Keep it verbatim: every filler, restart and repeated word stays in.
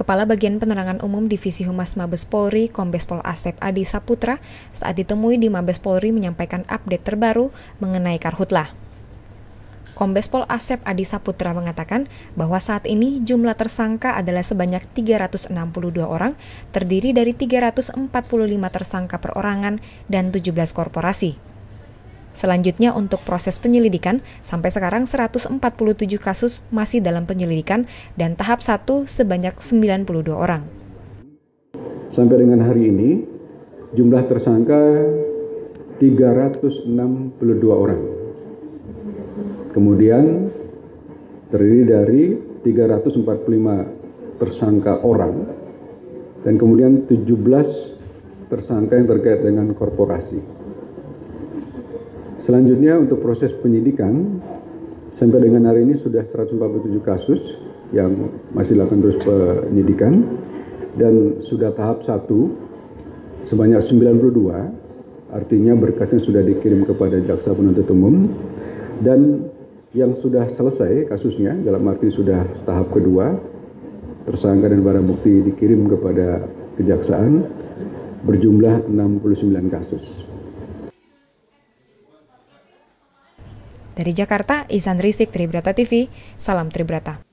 Kepala Bagian Penerangan Umum Divisi Humas Mabes Polri, Kombes Pol Asep Adi Saputra, saat ditemui di Mabes Polri menyampaikan update terbaru mengenai Karhutlah. Kombes Pol Asep Adi Saputra mengatakan bahwa saat ini jumlah tersangka adalah sebanyak tiga ratus enam puluh dua orang, terdiri dari tiga ratus empat puluh lima tersangka perorangan dan tujuh belas korporasi. Selanjutnya untuk proses penyelidikan, sampai sekarang seratus empat puluh tujuh kasus masih dalam penyelidikan dan tahap satu sebanyak sembilan puluh dua orang. Sampai dengan hari ini, jumlah tersangka tiga ratus enam puluh dua orang. Kemudian terdiri dari tiga ratus empat puluh lima tersangka orang dan kemudian tujuh belas tersangka yang terkait dengan korporasi. Selanjutnya untuk proses penyidikan, sampai dengan hari ini sudah seratus empat puluh tujuh kasus yang masih dilakukan terus penyidikan dan sudah tahap satu sebanyak sembilan puluh dua, artinya berkasnya sudah dikirim kepada jaksa penuntut umum, dan yang sudah selesai kasusnya dalam arti sudah tahap kedua, tersangka dan barang bukti dikirim kepada kejaksaan berjumlah enam puluh sembilan kasus. Dari Jakarta, Ihsan Rizky, Tribrata T V, salam Tribrata.